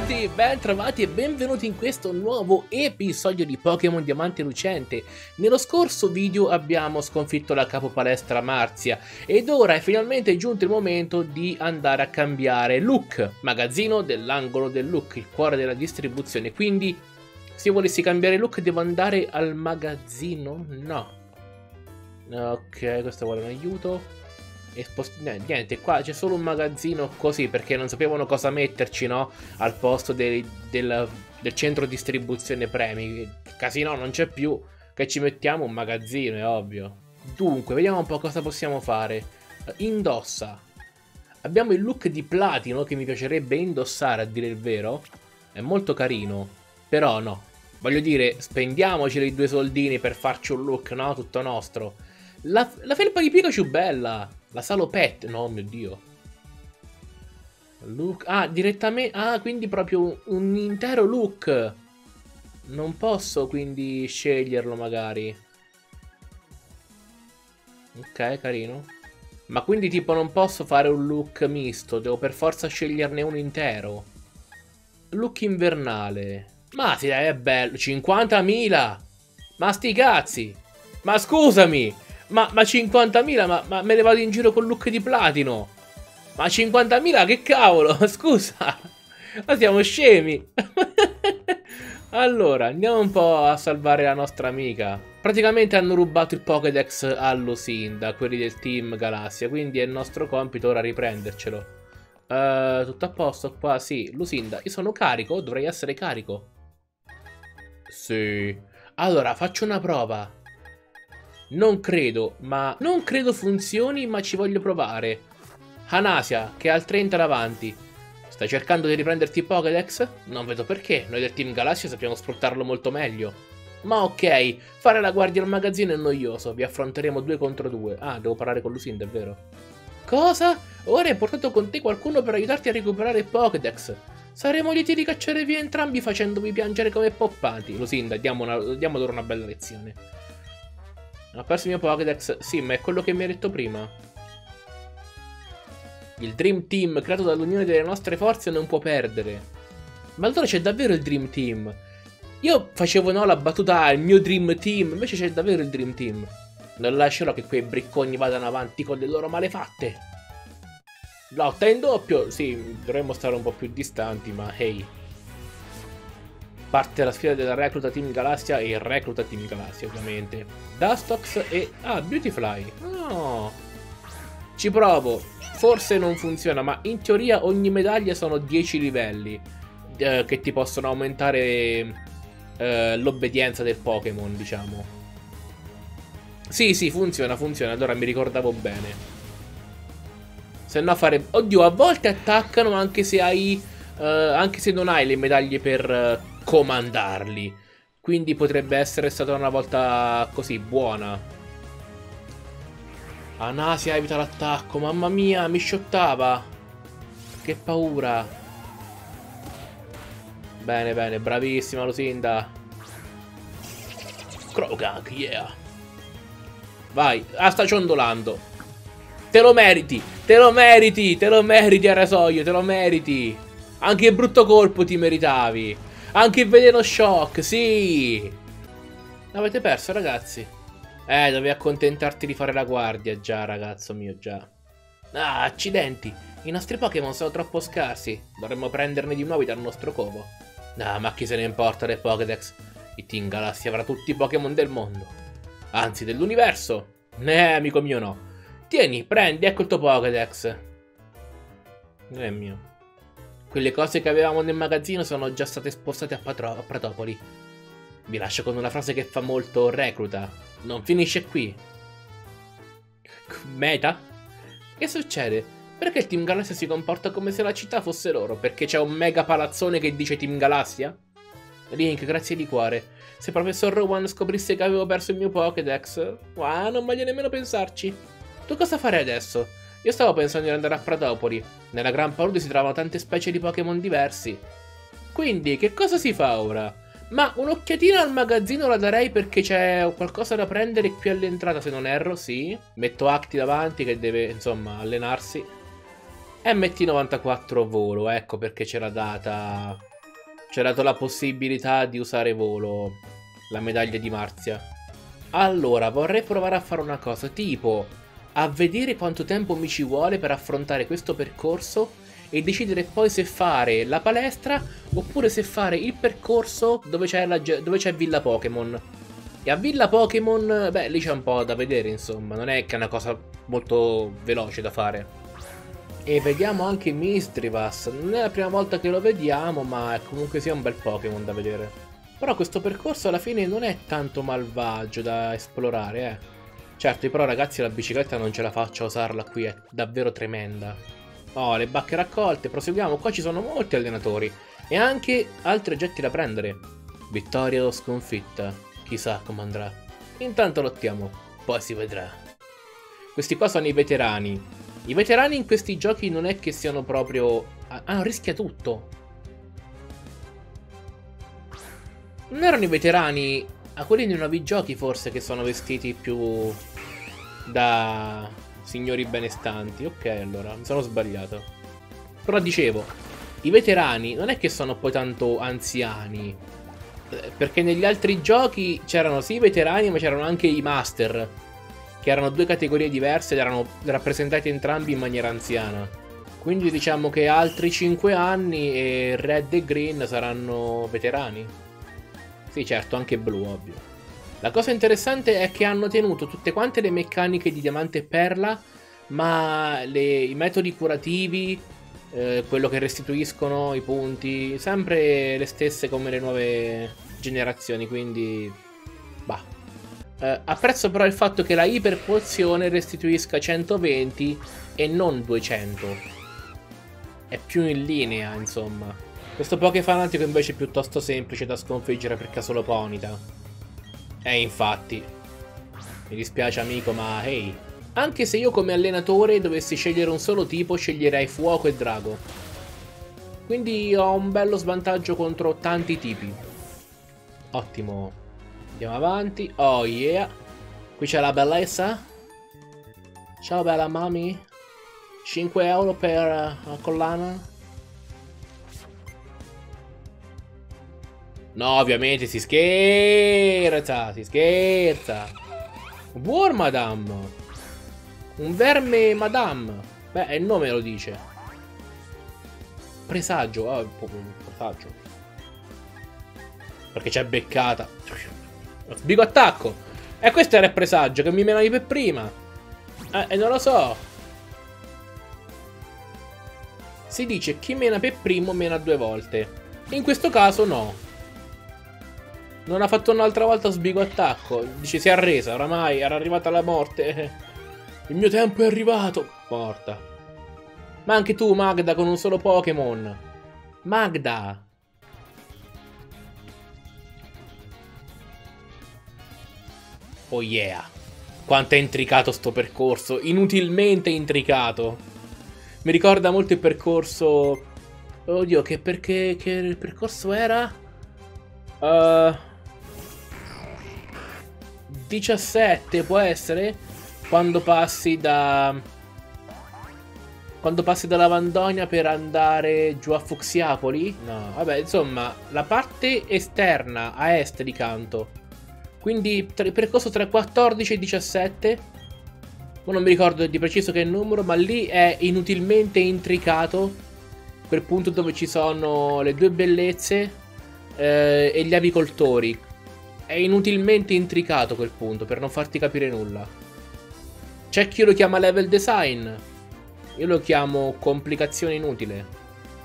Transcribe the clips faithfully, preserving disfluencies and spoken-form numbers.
tutti, ben trovati e benvenuti in questo nuovo episodio di Pokémon Diamante Lucente. Nello scorso video abbiamo sconfitto la capopalestra Marzia ed ora è finalmente giunto il momento di andare a cambiare look, magazzino dell'angolo del look, il cuore della distribuzione. Quindi se io volessi cambiare look devo andare al magazzino? No. Ok, questo vuole un aiuto. E spost- niente, qua c'è solo un magazzino così perché non sapevano cosa metterci, no? Al posto del, del, del centro distribuzione premi. Casino non c'è più. Che ci mettiamo? Un magazzino, è ovvio. Dunque, vediamo un po' cosa possiamo fare. Indossa. Abbiamo il look di platino che mi piacerebbe indossare, a dire il vero. È molto carino. Però no. Voglio dire, spendiamoci i due soldini per farci un look, no? Tutto nostro. La, la felpa di Pikachu bella. La salopette, no mio dio. Look, ah direttamente, ah quindi proprio un, un intero look. Non posso quindi sceglierlo magari. Ok, carino. Ma quindi tipo non posso fare un look misto, devo per forza sceglierne uno intero. Look invernale. Ma sì, è bello, cinquantamila. Ma sti cazzi. Ma scusami. Ma, ma cinquantamila, ma, ma me ne vado in giro col look di platino. Ma cinquantamila, che cavolo, scusa. Ma siamo scemi. Allora, andiamo un po' a salvare la nostra amica. Praticamente hanno rubato il Pokédex a Lucinda, quelli del Team Galassia, quindi è il nostro compito ora riprendercelo. Uh, tutto a posto qua, sì. Lucinda, io sono carico, dovrei essere carico. Sì. Allora, faccio una prova. Non credo, ma... Non credo funzioni, ma ci voglio provare. Hanasia, che ha il trenta davanti. Stai cercando di riprenderti il Pokédex? Non vedo perché, noi del Team Galassia sappiamo sfruttarlo molto meglio. Ma ok, fare la guardia al magazzino è noioso, vi affronteremo due contro due. Ah, devo parlare con Lucinda, è vero. Cosa? Ora hai portato con te qualcuno per aiutarti a recuperare il Pokédex. Saremo lieti di cacciare via entrambi facendovi piangere come poppati. Lucinda, diamo, una, diamo loro una bella lezione. Ho perso il mio Pokédex. Sì, ma è quello che mi hai detto prima. Il Dream Team creato dall'unione delle nostre forze non può perdere. Ma allora c'è davvero il Dream Team? Io facevo no la battuta ah, il mio Dream Team. Invece c'è davvero il Dream Team. Non lascerò che quei bricconi vadano avanti con le loro malefatte. Lotta in doppio. Sì, dovremmo stare un po' più distanti, ma hey. Parte la sfida della recluta Team Galassia e il recluta Team Galassia, ovviamente. Dustox e... ah, Beautifly. Oh. Ci provo. Forse non funziona, ma in teoria ogni medaglia sono dieci livelli. Eh, che ti possono aumentare eh, l'obbedienza del Pokémon, diciamo. Sì, sì, funziona, funziona. Allora mi ricordavo bene. Se no fare... Oddio, a volte attaccano anche se hai... Eh, anche se non hai le medaglie per... Eh, comandarli. Quindi potrebbe essere stata una volta così buona. Anasia evita l'attacco. Mamma mia, mi shottava. Che paura. Bene, bene, bravissima Lucinda. Croagunk, yeah. Vai, ah, sta ciondolando. Te lo meriti, te lo meriti, te lo meriti, Arasoio, te lo meriti. Anche il brutto colpo ti meritavi. Anche il veleno shock, sì! L'avete perso, ragazzi? Eh, dovevi accontentarti di fare la guardia, già, ragazzo mio, già. Ah, accidenti! I nostri Pokémon sono troppo scarsi. Dovremmo prenderne di nuovi dal nostro covo. Ah, ma chi se ne importa del Pokédex? Il Team Galassia avrà tutti i Pokémon del mondo. Anzi, dell'universo. Eh, amico mio, no. Tieni, prendi, ecco il tuo Pokédex. Non è mio. Quelle cose che avevamo nel magazzino sono già state spostate a, a Pratopoli. Vi lascio con una frase che fa molto recluta. Non finisce qui. Meta? Che succede? Perché il Team Galassia si comporta come se la città fosse loro? Perché c'è un mega palazzone che dice Team Galassia? Link, grazie di cuore. Se Professor Rowan scoprisse che avevo perso il mio Pokédex... Ah, non voglio nemmeno pensarci. Tu cosa farai adesso? Io stavo pensando di andare a Pratopoli. Nella Gran Palude si trovano tante specie di Pokémon diversi. Quindi, che cosa si fa ora? Ma un'occhiatina al magazzino la darei perché c'è qualcosa da prendere qui all'entrata, se non erro, sì. Metto Acti davanti che deve, insomma, allenarsi. M T novantaquattro volo, ecco perché c'è la data ci ha dato la possibilità di usare volo, la medaglia di Marzia. Allora, vorrei provare a fare una cosa, tipo a vedere quanto tempo mi ci vuole per affrontare questo percorso e decidere poi se fare la palestra oppure se fare il percorso dove c'è, la, dove c'è Villa Pokémon. E a Villa Pokémon, beh, lì c'è un po' da vedere, insomma, non è che è una cosa molto veloce da fare. E vediamo anche Misdreavus, non è la prima volta che lo vediamo, ma è comunque sia un bel Pokémon da vedere. Però questo percorso alla fine non è tanto malvagio da esplorare, eh. Certo, però ragazzi la bicicletta non ce la faccio a usarla qui, è davvero tremenda. Oh, le bacche raccolte, proseguiamo, qua ci sono molti allenatori e anche altri oggetti da prendere. Vittoria o sconfitta, chissà come andrà. Intanto lottiamo, poi si vedrà. Questi qua sono i veterani. I veterani in questi giochi non è che siano proprio... Ah, rischia tutto. Non erano i veterani a quelli dei nuovi giochi forse che sono vestiti più da signori benestanti. Ok, allora, mi sono sbagliato. Però dicevo, i veterani non è che sono poi tanto anziani, perché negli altri giochi c'erano sì i veterani, ma c'erano anche i master, che erano due categorie diverse ed erano rappresentati entrambi in maniera anziana. Quindi diciamo che altri cinque anni e Red e Green saranno veterani. Sì, certo, anche Blu, ovvio. La cosa interessante è che hanno tenuto tutte quante le meccaniche di Diamante e Perla, ma le, i metodi curativi, eh, quello che restituiscono i punti, sempre le stesse come le nuove generazioni, quindi... bah. Uh, apprezzo però il fatto che la iperpozione restituisca centoventi e non duecento. È più in linea, insomma. Questo Pokéfanatico invece è piuttosto semplice da sconfiggere perché ha solo Ponyta. E infatti. Mi dispiace amico, ma hey. Anche se io come allenatore dovessi scegliere un solo tipo, sceglierei Fuoco e Drago. Quindi ho un bello svantaggio contro tanti tipi. Ottimo. Andiamo avanti. Oh yeah. Qui c'è la bellezza. Ciao bella mami. cinque euro per uh, la collana. No, ovviamente si scherza. Si scherza. Buon madame. Un verme madame. Beh, il nome lo dice. Presagio. Oh, presagio. Perché c'è beccata. Sbigo attacco. E questo era il presagio che mi menavi per prima. Eh, e non lo so. Si dice chi mena per primo mena due volte. In questo caso no. Non ha fatto un'altra volta sbigo attacco. Dice si è arresa, oramai era arrivata la morte. Il mio tempo è arrivato. Morta. Ma anche tu Magda con un solo Pokémon. Magda. Oh yeah. Quanto è intricato sto percorso. Inutilmente intricato. Mi ricorda molto il percorso... Oddio, che perché... Che il percorso era? Uh... diciassette può essere? Quando passi da... Quando passi da Lavandonia per andare giù a Fuxiapoli? No, vabbè, insomma, la parte esterna a est di Kanto. Quindi il percorso tra quattordici e diciassette. Ma non mi ricordo di preciso che numero, ma lì è inutilmente intricato. Quel punto dove ci sono le due bellezze eh, e gli avicoltori. È inutilmente intricato quel punto, per non farti capire nulla. C'è chi lo chiama level design. Io lo chiamo complicazione inutile.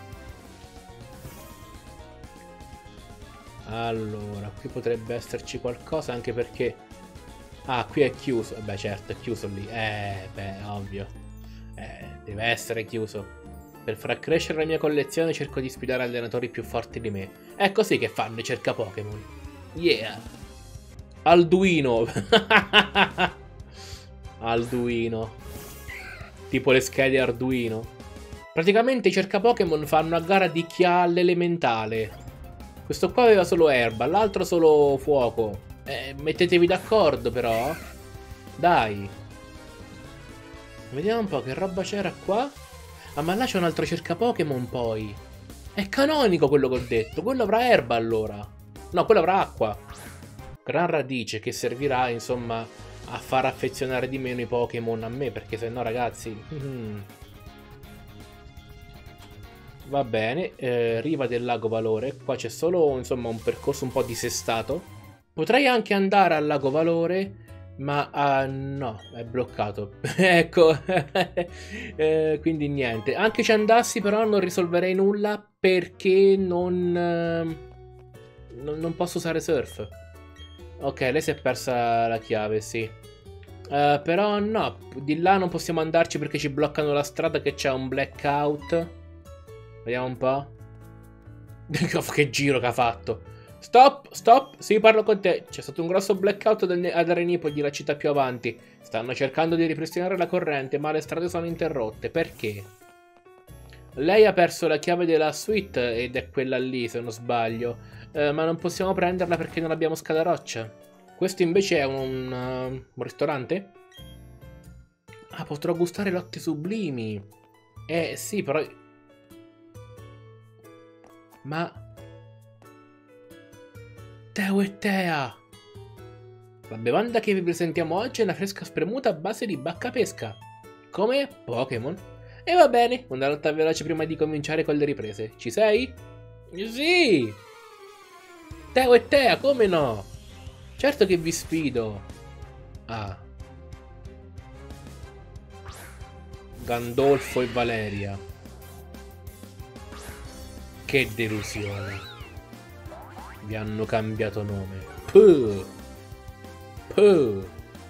Allora, qui potrebbe esserci qualcosa, anche perché... Ah, qui è chiuso. Beh, certo, è chiuso lì. Eh, beh, ovvio. Eh, deve essere chiuso. Per far crescere la mia collezione cerco di sfidare allenatori più forti di me. È così che fanno i cerca Pokémon. Yeah. Alduino. Alduino. Tipo le schede Arduino. Praticamente i cerca Pokémon fanno a gara di chi ha l'elementale. Questo qua aveva solo erba, l'altro solo fuoco. Eh, mettetevi d'accordo però. Dai. Vediamo un po' che roba c'era qua. Ah, ma là c'è un altro cerca Pokémon poi. È canonico quello che ho detto. Quello avrà erba allora. No, quello avrà acqua. Gran radice che servirà, insomma, a far affezionare di meno i Pokémon a me. Perché se no, ragazzi... Va bene. Eh, riva del lago Valore. Qua c'è solo, insomma, un percorso un po' dissestato. Potrei anche andare al lago Valore... Ma uh, no, è bloccato. Ecco. eh, quindi niente. Anche se andassi però non risolverei nulla perché non, uh, non, non posso usare surf. Ok, lei si è persa la chiave, sì. Uh, però no, di là non possiamo andarci perché ci bloccano la strada, che c'è un blackout. Vediamo un po'. Che giro che ha fatto. Stop, stop, sì, parlo con te. C'è stato un grosso blackout ad Arenipoli, la città più avanti. Stanno cercando di ripristinare la corrente, ma le strade sono interrotte. Perché? Lei ha perso la chiave della suite ed è quella lì, se non sbaglio. Eh, ma non possiamo prenderla perché non abbiamo scala roccia. Questo invece è un, uh, un ristorante? Ah, potrò gustare lotte sublimi. Eh, sì, però... Ma... Teo e Tea! La bevanda che vi presentiamo oggi è una fresca spremuta a base di bacca pesca. Come? Pokémon? E va bene, una lotta veloce prima di cominciare con le riprese. Ci sei? Sì! Teo e Tea, come no? Certo che vi sfido. Ah. Gandolfo e Valeria. Che delusione. Vi hanno cambiato nome. Puh. Puh.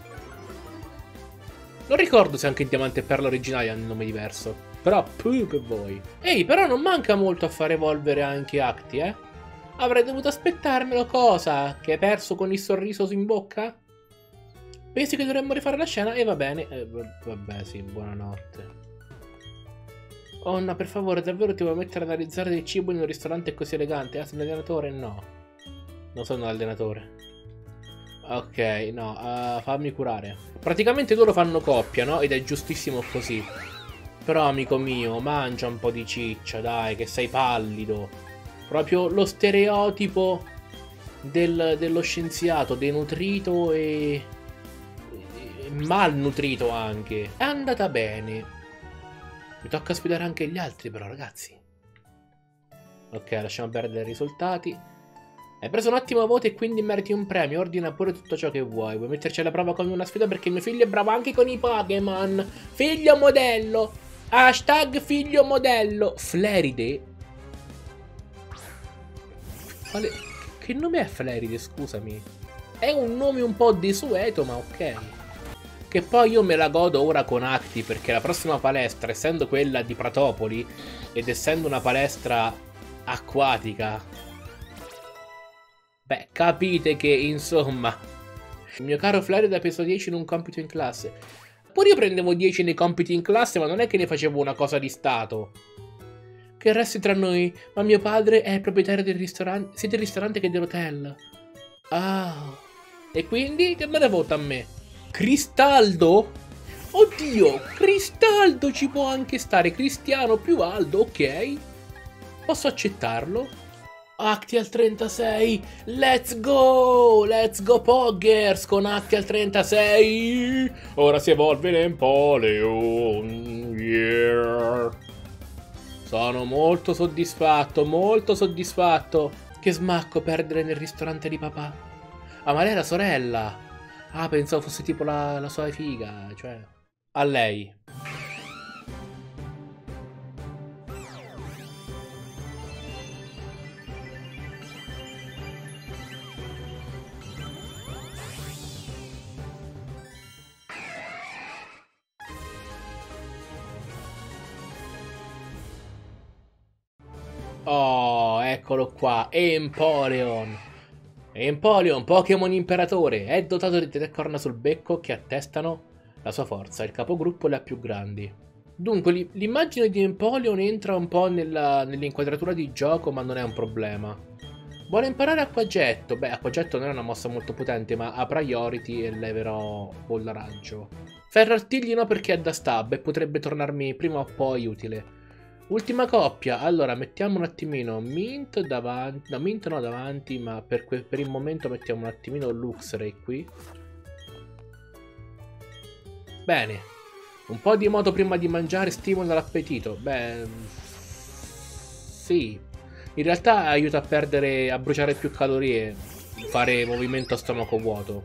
Non ricordo se anche il Diamante e Perla originali hanno un nome diverso. Però puh per voi. Ehi, però non manca molto a far evolvere anche Acti, eh? Avrei dovuto aspettarmelo, cosa? Che hai perso con il sorriso in bocca? Pensi che dovremmo rifare la scena? E va bene. Eh, vabbè, sì, buonanotte. Oh no, per favore, davvero ti vuoi mettere ad analizzare del cibo in un ristorante così elegante? Ah, sei un allenatore? No. Non sono un allenatore. Ok, no, uh, fammi curare. Praticamente loro fanno coppia, no? Ed è giustissimo così. Però, amico mio, mangia un po' di ciccia, dai, che sei pallido. Proprio lo stereotipo del, dello scienziato, denutrito e... e malnutrito anche. È andata bene. Mi tocca sfidare anche gli altri però, ragazzi. Ok, lasciamo perdere i risultati. Hai preso un ottimo voto e quindi meriti un premio. Ordina pure tutto ciò che vuoi. Vuoi metterci alla prova come una sfida perché mio figlio è bravo anche con i Pokémon. Figlio modello. Hashtag figlio modello. Fleride. Quale... Che nome è Fleride, scusami? È un nome un po' desueto, ma ok. Che poi io me la godo ora con Acti perché la prossima palestra, essendo quella di Pratopoli ed essendo una palestra acquatica... Beh, capite che, insomma, il mio caro Fleride ha preso dieci in un compito in classe. Pure io prendevo dieci nei compiti in classe, ma non è che ne facevo una cosa di stato. Che resti tra noi, ma mio padre è il proprietario del ristorante, sia del ristorante che dell'hotel. Ah, e quindi che me ne vota a me? Cristaldo? Oddio, Cristaldo ci può anche stare, Cristiano più Aldo, ok? Posso accettarlo? Acti al trentasei, let's go, let's go Poggers con Acti al trentasei, ora si evolve l'Empoleon, yeah. Sono molto soddisfatto, molto soddisfatto. Che smacco perdere nel ristorante di papà. Ah, ma lei è la sorella. Ah, pensavo fosse tipo la, la sua figa, cioè. A lei. Oh, eccolo qua, Empoleon. Empoleon, Pokémon imperatore, è dotato di tre corna sul becco che attestano la sua forza, il capogruppo le ha più grandi. Dunque, l'immagine di Empoleon entra un po' nell'inquadratura di gioco, ma non è un problema. Vuole imparare acquagetto. Beh, acquagetto non è una mossa molto potente, ma ha priority e leverò bolla raggio. Ferro artigli no perché è da stab e potrebbe tornarmi prima o poi utile. Ultima coppia. Allora, mettiamo un attimino Mint davanti. No, Mint no davanti, ma per, per il momento mettiamo un attimino Luxray qui. Bene. Un po' di moto prima di mangiare stimola l'appetito. Beh, sì. In realtà aiuta a perdere, a bruciare più calorie, fare movimento a stomaco vuoto.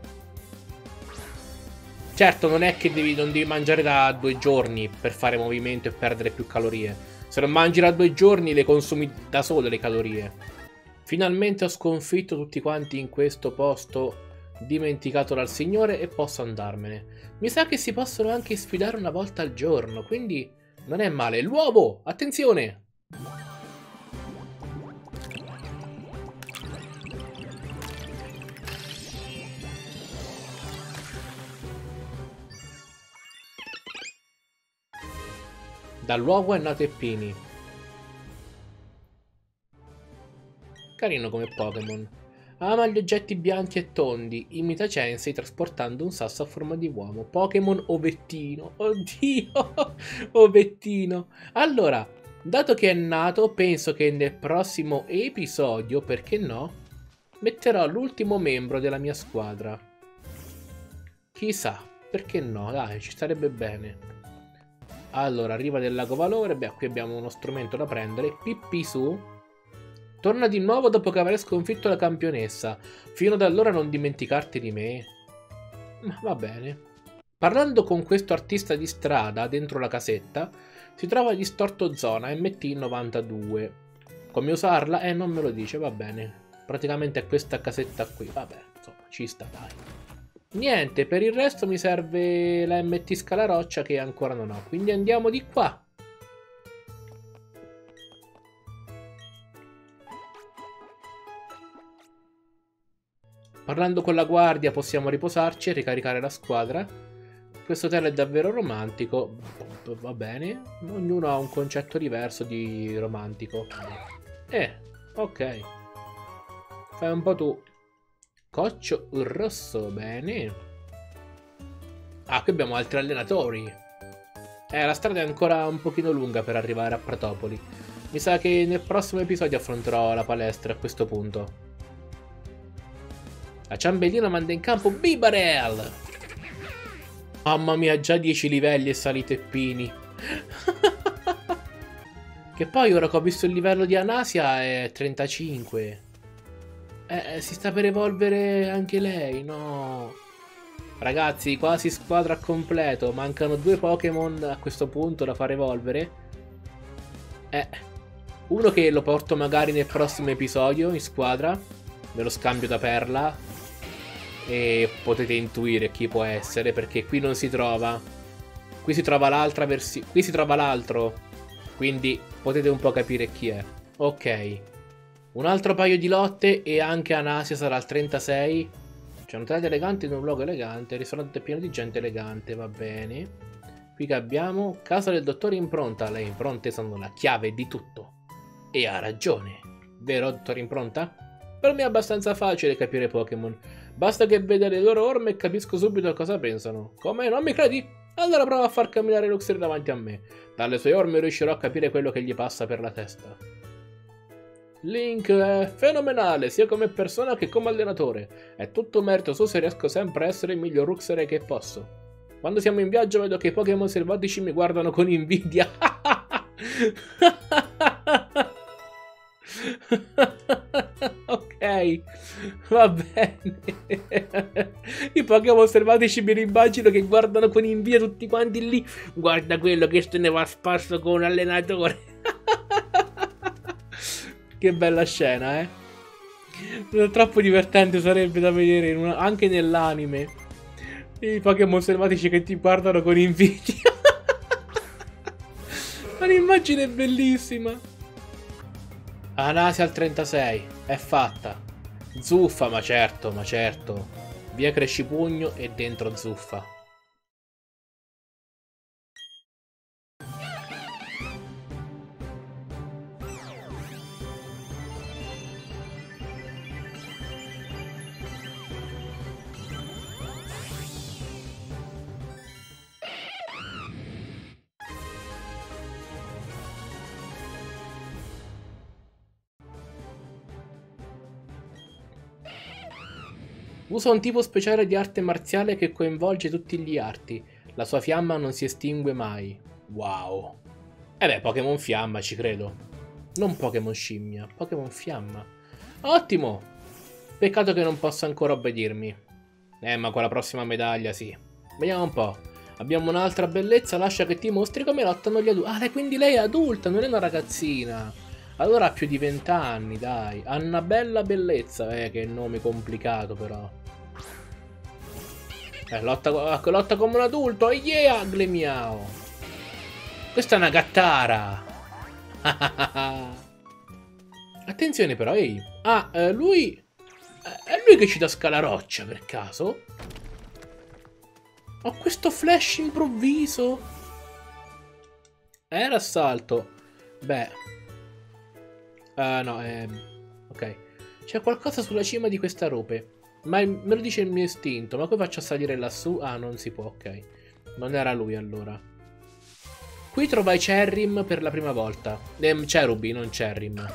Certo, non è che devi, non devi mangiare da due giorni per fare movimento e perdere più calorie. Se non mangi da due giorni le consumi da sole le calorie. Finalmente ho sconfitto tutti quanti in questo posto dimenticato dal signore e posso andarmene. Mi sa che si possono anche sfidare una volta al giorno, quindi non è male. L'uovo! Attenzione! Dall'uovo è nato Eppini. Carino come Pokémon. Ama gli oggetti bianchi e tondi. Imita Chansey trasportando un sasso a forma di uomo. Pokémon ovettino. Oddio! Ovettino. Allora, dato che è nato, penso che nel prossimo episodio, perché no, metterò l'ultimo membro della mia squadra. Chissà, perché no? Dai, ci starebbe bene. Allora, riva del lago Valore. Beh, qui abbiamo uno strumento da prendere. Pippi su. Torna di nuovo dopo che avrai sconfitto la campionessa. Fino ad allora non dimenticarti di me. Ma va bene. Parlando con questo artista di strada dentro la casetta, si trova distorto zona M T novantadue. Come usarla? Eh, non me lo dice, va bene. Praticamente è questa casetta qui. Vabbè, insomma, ci sta, dai. Niente, per il resto mi serve la M T Scalaroccia che ancora non ho. Quindi andiamo di qua. Parlando con la guardia possiamo riposarci e ricaricare la squadra. Questo hotel è davvero romantico. Va bene. Ognuno ha un concetto diverso di romantico. Eh, ok. Fai un po' tu. Coccio rosso, bene. Ah, qui abbiamo altri allenatori. Eh, la strada è ancora un pochino lunga per arrivare a Pratopoli. Mi sa che nel prossimo episodio affronterò la palestra a questo punto. La ciambellina manda in campo Bibarel. Mamma mia, già dieci livelli e salite Pini. Che poi ora che ho visto il livello di Anasia è trentacinque. Eh, si sta per evolvere anche lei, no? Ragazzi, quasi squadra completo. Mancano due Pokémon a questo punto da far evolvere. Eh, uno che lo porto magari nel prossimo episodio in squadra. Me lo scambio da Perla. E potete intuire chi può essere, perché qui non si trova. Qui si trova l'altra versione. Qui si trova l'altro. Quindi potete un po' capire chi è. Ok. Un altro paio di lotte e anche Anasia sarà al trentasei. C'è un hotel elegante in un luogo elegante. Il ristorante è pieno di gente elegante, va bene. Qui che abbiamo casa del dottore Impronta. Le impronte sono la chiave di tutto. E ha ragione. Vero, dottore Impronta? Per me è abbastanza facile capire Pokémon. Basta che veda le loro orme e capisco subito cosa pensano. Come? Non mi credi? Allora prova a far camminare Luxray davanti a me. Dalle sue orme riuscirò a capire quello che gli passa per la testa. Link è fenomenale, sia come persona che come allenatore. È tutto merito suo se riesco sempre a essere il miglior Luxray che posso. Quando siamo in viaggio vedo che i Pokémon selvatici mi guardano con invidia. Ok, va bene. I Pokémon selvatici mi immagino che guardano con invidia tutti quanti lì. Guarda quello che se ne va a spasso con un allenatore. Che bella scena, eh. Troppo divertente sarebbe da vedere in una... anche nell'anime. I Pokémon selvatici che ti guardano con invidia. Un'immagine bellissima. Anasia al trentasei, è fatta. Zuffa, ma certo, ma certo. Via Crescipugno e dentro Zuffa. Usa un tipo speciale di arte marziale che coinvolge tutti gli arti. La sua fiamma non si estingue mai. Wow. E beh, Pokémon Fiamma, ci credo. Non Pokémon Scimmia, Pokémon Fiamma. Ottimo! Peccato che non possa ancora obbedirmi. Eh, ma con la prossima medaglia, sì. Vediamo un po'. Abbiamo un'altra bellezza, lascia che ti mostri come lottano gli adulti. Ah, quindi lei è adulta, non è una ragazzina. Allora ha più di vent'anni, dai. Annabella Bellezza. Eh, che nome complicato, però. Eh, lotta, lotta come un adulto. Yeah, Glemiao. Questa è una gattara. Attenzione però, ehi. Ah, eh, lui... È lui che ci dà scalaroccia, per caso? Ho questo flash improvviso. Era assalto. Beh. Uh, no, eh... ok. C'è qualcosa sulla cima di questa rupe. Ma me lo dice il mio istinto. Ma come faccio a salire lassù? Ah, non si può, ok. Non era lui allora. Qui trovai Cherrim per la prima volta. Eh, Cherubi, non Cherrim.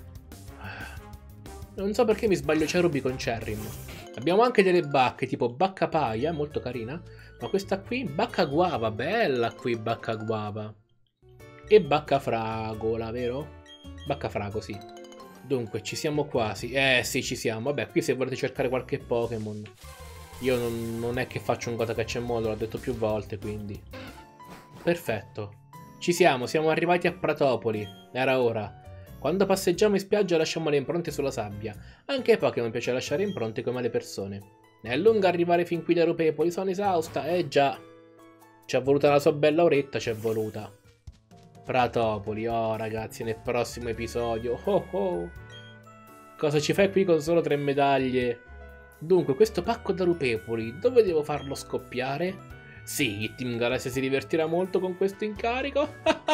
Non so perché mi sbaglio Cherubi con Cherrim. Abbiamo anche delle bacche, tipo Bacca Paia, molto carina. Ma questa qui, Bacca Guava, bella qui Bacca Guava. E Bacca Fragola, vero? Bacca Frago, sì. Dunque, ci siamo quasi. Eh, sì, ci siamo. Vabbè, qui se volete cercare qualche Pokémon. Io non, non è che faccio un Gota Catch and Modo, l'ho detto più volte, quindi. Perfetto. Ci siamo, siamo arrivati a Pratopoli. Era ora. Quando passeggiamo in spiaggia lasciamo le impronte sulla sabbia. Anche ai Pokémon piace lasciare impronte come alle persone. È lungo arrivare fin qui da Rupepoli, sono esausta. Eh già. Ci è voluta la sua bella oretta, ci è voluta. Pratopoli, oh ragazzi, nel prossimo episodio. Oh oh. Cosa ci fai qui con solo tre medaglie? Dunque, questo pacco da Rupepoli, dove devo farlo scoppiare? Sì, il Team Galassia si divertirà molto con questo incarico.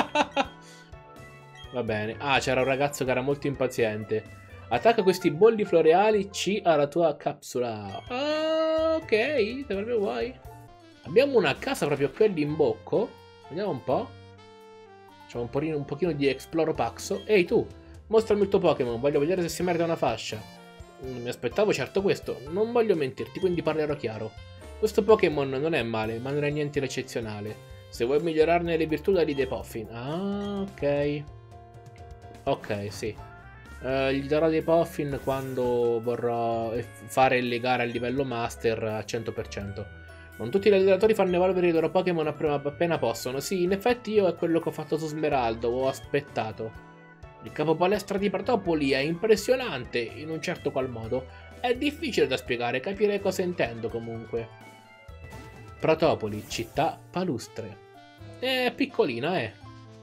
Va bene. Ah, c'era un ragazzo che era molto impaziente. Attacca questi bolli floreali C alla tua capsula. Ah, ok. Se proprio vuoi. Abbiamo una casa proprio qui all'imbocco. Vediamo un po'. Facciamo un pochino, un pochino di Exploro Paxo. Ehi tu, mostrami il tuo Pokémon. Voglio vedere se si merita una fascia. Non mi aspettavo certo questo. Non voglio mentirti, quindi parlerò chiaro. Questo Pokémon non è male, ma non è niente di eccezionale. Se vuoi migliorarne le virtù, dagli dei Puffin. Ah, ok. Ok, sì. Uh, gli darò dei Puffin quando vorrò fare le gare a livello Master a cento per cento. Non tutti gli allenatori fanno evolvere i loro Pokémon appena possono. Sì, in effetti io è quello che ho fatto su Smeraldo, ho aspettato. Il capo palestra di Pratopoli è impressionante, in un certo qual modo. È difficile da spiegare, capire cosa intendo comunque. Pratopoli, città palustre. È piccolina, eh.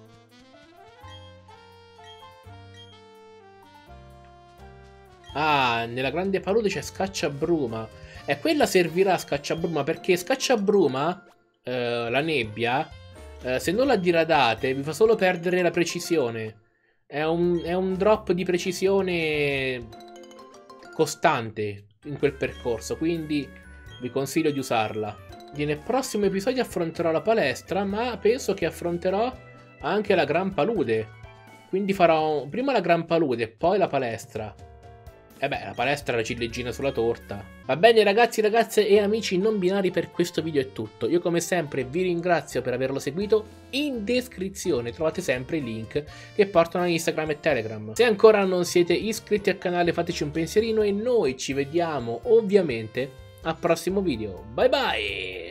Ah, nella grande palude c'è Scacciabruma. E quella servirà a Scacciabruma perché Scacciabruma, eh, la nebbia, eh, se non la diradate vi fa solo perdere la precisione. È un, è un drop di precisione costante in quel percorso, quindi vi consiglio di usarla. E nel prossimo episodio affronterò la palestra, ma penso che affronterò anche la Gran Palude. Quindi farò prima la Gran Palude e poi la palestra. E beh, la palestra è la ciliegina sulla torta. Va bene ragazzi, ragazze e amici non binari, per questo video è tutto. Io come sempre vi ringrazio per averlo seguito. In descrizione trovate sempre i link che portano a Instagram e Telegram. Se ancora non siete iscritti al canale fateci un pensierino e noi ci vediamo ovviamente al prossimo video. Bye bye!